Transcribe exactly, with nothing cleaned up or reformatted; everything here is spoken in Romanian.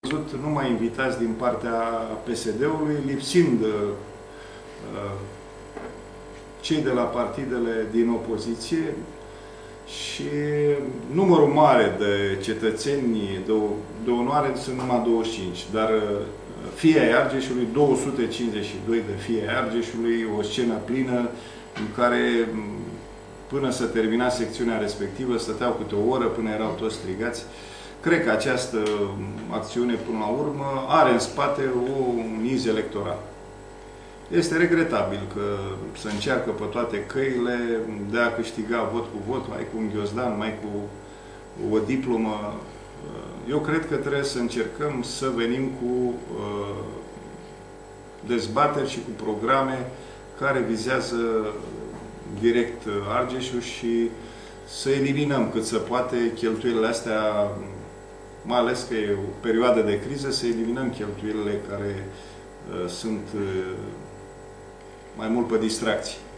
văzut numai invitați din partea P S D-ului, lipsind uh, cei de la partidele din opoziție și numărul mare de cetățeni de, de onoare sunt numai douăzeci și cinci, dar fii ai Argeșului, două sute cincizeci și doi de fii ai Argeșului, o scenă plină în care până să termina secțiunea respectivă stăteau câte o oră până erau toți strigați. Cred că această acțiune, până la urmă, are în spate un iz electoral. Este regretabil că se încearcă pe toate căile de a câștiga vot cu vot, mai cu un ghiozdan, mai cu o diplomă. Eu cred că trebuie să încercăm să venim cu dezbateri și cu programe care vizează direct Argeșul și să eliminăm cât se poate cheltuielile astea, mai ales că e o perioadă de criză, să eliminăm cheltuielile care uh, sunt uh, mai mult pe distracții.